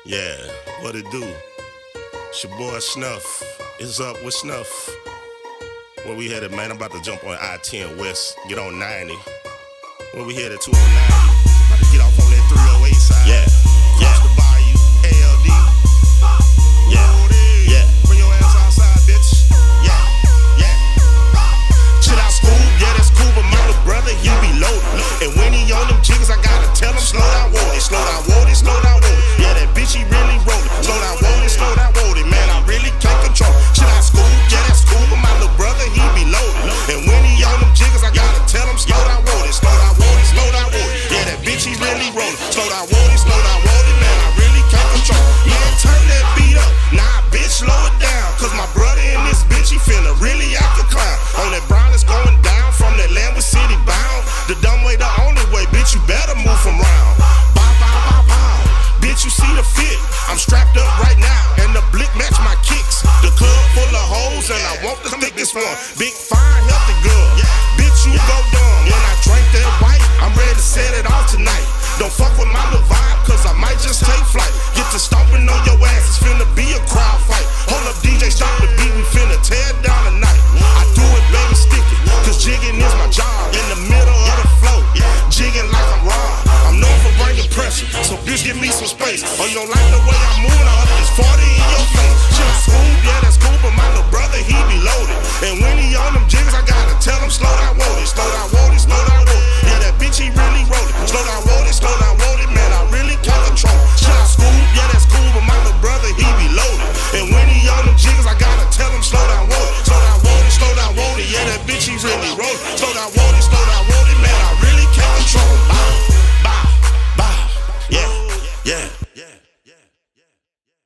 Yeah, what it do? It's your boy Snuff. It's up with Snuff. Where we headed, man? I'm about to jump on I-10 West, get on 90. Where we headed, 209. About to get off on that 308 side. Yeah, cross the bayou, ALD. Yeah. Bring your ass outside, bitch. Yeah. Chill out, school, yeah, that's cool, but my little brother, he be loaded. And when he on them jiggers, I gotta tell him, slow down, whoa it, slow down, whoa it, slow down, whoa it. Yeah, that bitch, he really rollin'. Slow down, whoa it, slow down, whoa it. Man, I really can't control. Chill out, school, yeah, that's cool, but my little brother, he be loaded. And when he on them jiggers, I gotta tell him, slow down, whoa it, slow down, whoa it, slow down, whoa it. Yeah, that bitch, he really rollin'. Slow down, whoa it, slow down, whoa it. Man, I really can't control. Yeah, turn that beat up. Nah, bitch, slow it down. Cause my brother and this bitch, he finna really act a clown. On that brown that's going down from that Landwood City bound. The dumb way, the only way, bitch, you better move from round. Bow, bow, bow, bow. Bitch, you see the fit. I'm strapped up right now, and the blick match my kicks. The club full of hoes, and I want the thickest one. Big, fine, healthy girl. Bitch, you go dumb. When I drink that white, I'm ready to set it off tonight. Don't fuck with my little vibe, cause I might just take flight. Get to stomping on your ass, it's finna be a crowd fight. Hold up, DJ, stop the beat, we finna tear it down tonight. I do it, baby, stick it, cause jigging is my job. In the middle of the flow, jigging like I'm Rob. I'm known for bringing pressure, so bitch, give me some space. Or you don't like the way I'm moving, I'll up this 40 in your face. Shit, I smooth, yeah, that's cool, but my little brother, he be loaded. And when he on them jiggers, I gotta tell him, slow down.